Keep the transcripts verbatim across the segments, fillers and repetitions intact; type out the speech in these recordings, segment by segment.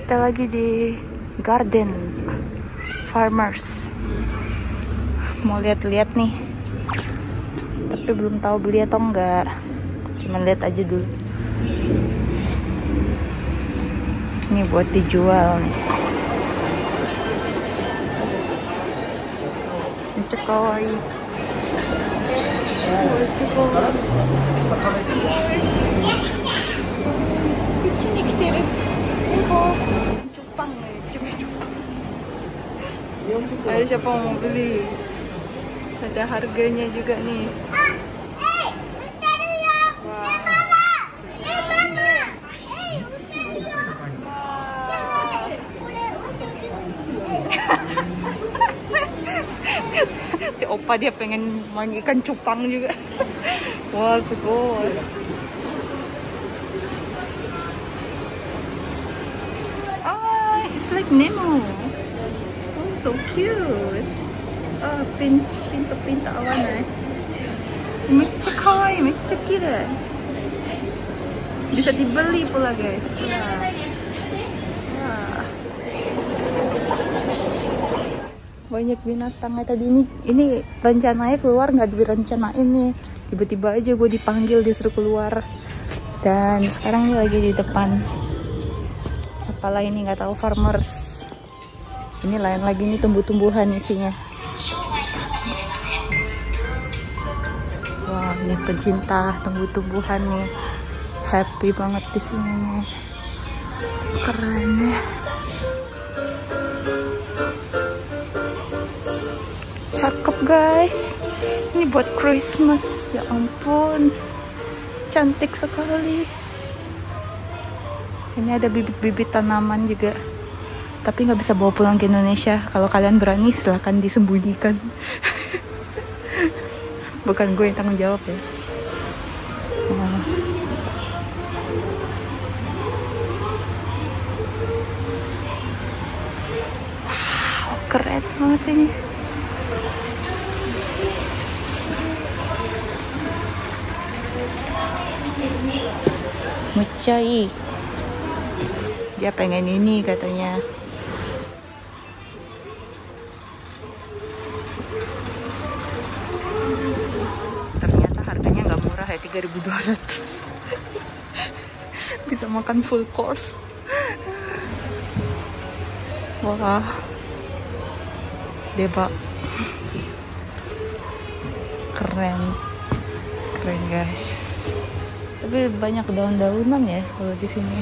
Kita lagi di Garden Farmers. Mau lihat-lihat nih. Tapi belum tahu beli atau enggak. Cuman lihat aja dulu. Ini buat dijual nih. Ini cekoi. Oh, cekoi. Sini kiteru. Cupang nih, cuma cupang. Ayo siapa mau beli? Ada harganya juga nih. Si opa dia pengen main ikan cupang juga. Wah, segot. Oh, it's like Nemo. Oh, so cute. Oh, pin, pinta-pinta warna. Mecha kawaii, mecha kirei. Bisa dibeli pula, guys. Wah. Wah. Banyak binatang tadi ini. Ini rencananya keluar, nggak direncanain nih. Tiba-tiba aja gue dipanggil, disuruh keluar. Dan sekarang ini lagi di depan. Apalah ini, nggak tahu, farmers. Ini lain lagi nih, tumbuh-tumbuhan isinya. Wah, ini pencinta tumbuh-tumbuhan nih. Happy banget di sini nih. Keren ya. Cakep guys. Ini buat Christmas. Ya ampun, cantik sekali. Ini ada bibit-bibit tanaman juga. Tapi nggak bisa bawa pulang ke Indonesia. Kalau kalian berani silahkan disembunyikan. Bukan gue yang tanggung jawab ya. Nah. Wow, keren banget ini. Mucai. Dia pengen ini katanya. Ternyata harganya nggak murah ya, tiga ribu dua ratus. Bisa makan full course. Wah. Deba. Keren. Keren guys. Tapi banyak daun-daunan ya kalau di sini.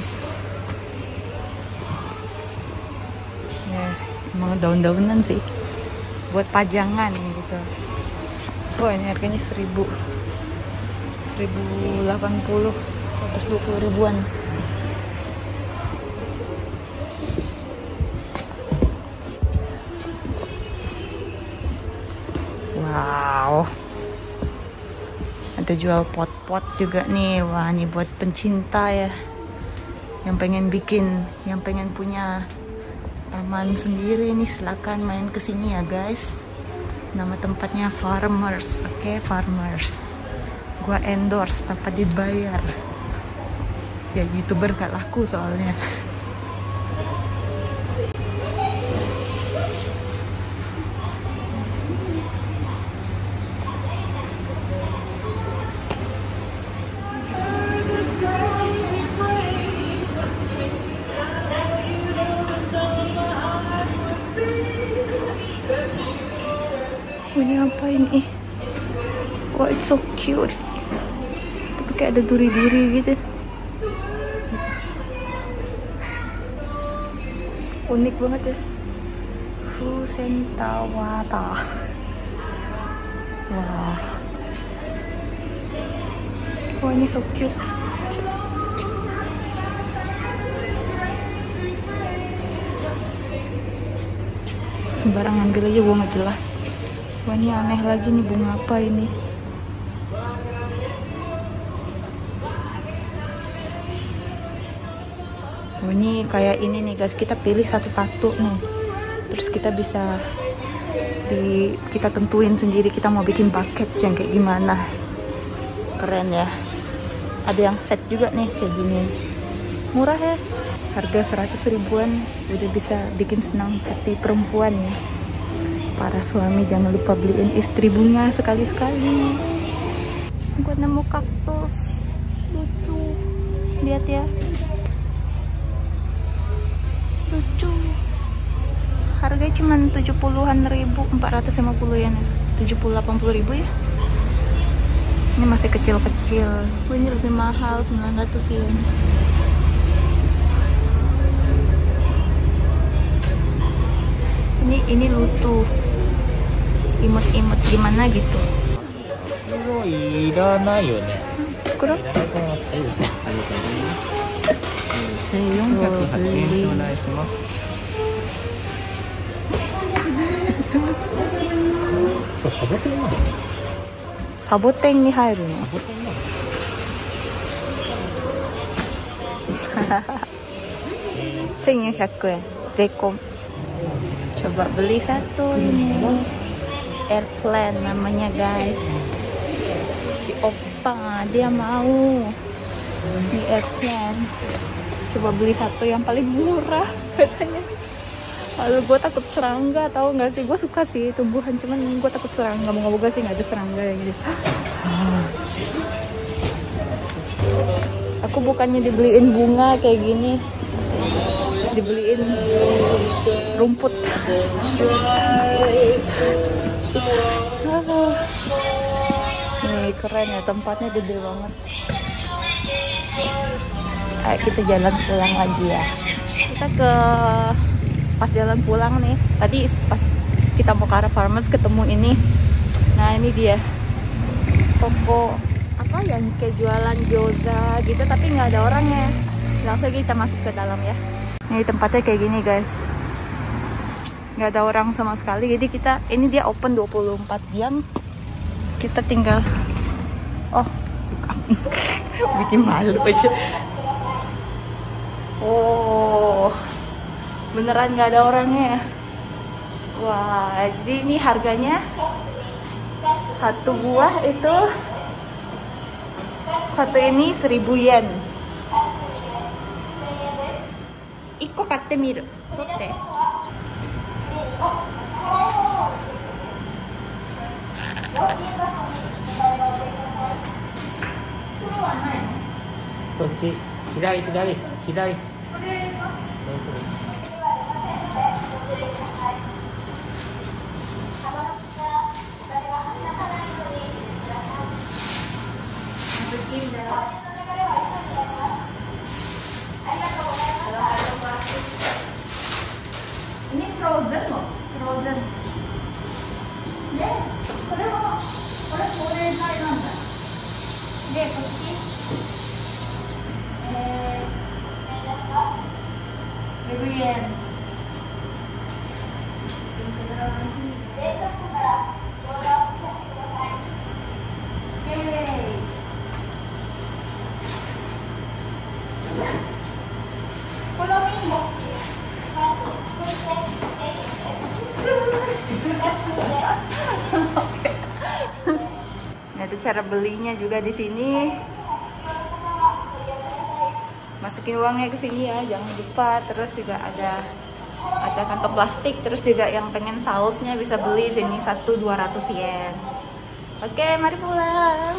Ya, emang daun-daunan sih. Buat pajangan gitu. Wah, ini harganya seribu. seribu delapan puluh, seratus dua puluh ribuan. Wow. Ada jual pot-pot juga nih. Wah, ini buat pencinta ya, yang pengen bikin, yang pengen punya taman sendiri nih, silakan main ke sini ya guys. Nama tempatnya Farmers. Oke, okay, Farmers. Gua endorse tanpa dibayar. Ya, YouTuber gak laku soalnya. Ini apa ini? Wah, it's so cute. Tapi kayak ada duri-duri gitu. Unik banget ya. Fusentawata. Wah. Wah, ini so cute. Sembarang ambil aja, gua nggak jelas. Wah, ini aneh lagi nih, bunga apa ini? Oh, ini kayak ini nih guys, kita pilih satu-satu nih. Terus kita bisa di kita tentuin sendiri kita mau bikin paket yang kayak gimana. Keren ya. Ada yang set juga nih kayak gini. Murah ya. Harga seratus ribuan udah bisa bikin senang hati perempuan ya. Para suami jangan lupa beliin istri bunga sekali-sekali. Gue nemu kaktus lucu. Lihat ya. Lucu. Harganya cuma tujuh puluhan ribu, empat ratus lima puluh yen. tujuh puluh delapan puluh ribu ya. Ini masih kecil-kecil. Oh, ini lebih mahal, sembilan ratus yen. Ini ini lucu. Imut-imut gimana gitu. Kurang? 사보땡に入るの? 천육백 yen Zekom. Coba beli satu ini airplane namanya guys. Si Oppa dia mau di airplane. Coba beli satu yang paling murah katanya. Lalu gue takut serangga, tahu nggak sih? Gue suka sih tumbuhan, cuman gue takut serangga. Moga-moga sih nggak ada serangga yang gitu. Aku bukannya dibeliin bunga kayak gini, dibeliin rumput. Nih keren ya, tempatnya gede banget. Ayo kita jalan pulang lagi ya. Kita ke pas jalan pulang nih, tadi pas kita mau ke arah Farmers ketemu ini. Nah ini dia toko apa yang kayak jualan gyoza gitu, tapi nggak ada orangnya. Langsung kita masuk ke dalam ya. Ini tempatnya kayak gini guys, nggak ada orang sama sekali. Jadi kita ini dia open dua puluh empat jam. Kita tinggal oh bikin malu aja. Oh beneran nggak ada orangnya. Wah, jadi ini harganya satu buah itu satu ini seribu yen. Iko katte miru. Totte. Sochi, hidari, hidari, hidari. Sorry, sorry. Ini frozen loh, frozen. De, kore wa kore kore dai nanda. De, kochi. Eh, seribu yen. Nah itu cara belinya juga di sini. Masukin uangnya ke sini ya, jangan lupa. Terus juga ada ada kantong plastik. Terus juga yang pengen sausnya bisa beli sini satu dua ratus yen. Oke, mari pulang.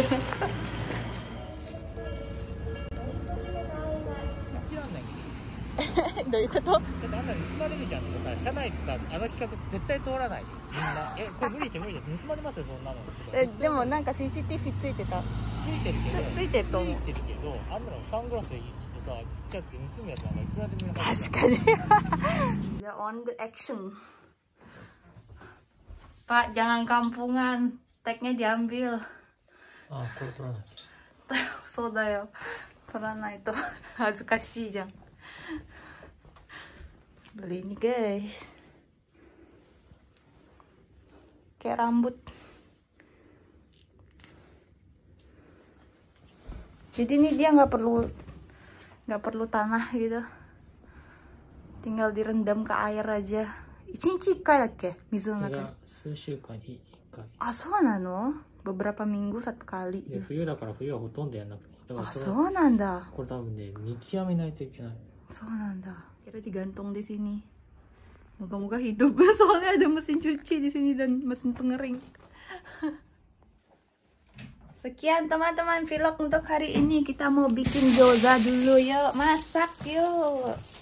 どういうこと？ だってあんな盗まれるじゃんってさ、車内ってさ、あの企画絶対通らないよ。みんな、え、これ無理して無理で盗まれますよ、そんなの。 え、でもなんか シーシーティーブイ ついてた。 ついてるけど、 ついてると思う。 ついてるけど、あんなのサングラスしてさ、切っちゃって盗むやつなんかいくらでもいるはず。 確かに。The on the action. Pak, jangan kampungan. Tagnya diambil. Ah, これ取らない。 そうだよ。取らないと恥ずかしいじゃん。Beli ini guys, kayak rambut. Jadi ini dia nggak perlu nggak perlu tanah gitu, tinggal direndam ke air aja. Ichichi ikai dakke mizu no naka. Ah, そうなの? Beberapa minggu satu kali. Ya, 冬だから冬はほとんどやんなくていい。 だか Ah, らそれ so nanda. これ多分ね見極めないといけない。 So nanda. Kira digantung di sini. Moga-moga hidup. Soalnya ada mesin cuci di sini dan mesin pengering. Sekian teman-teman vlog untuk hari ini. Kita mau bikin gyoza dulu yuk. Masak yuk.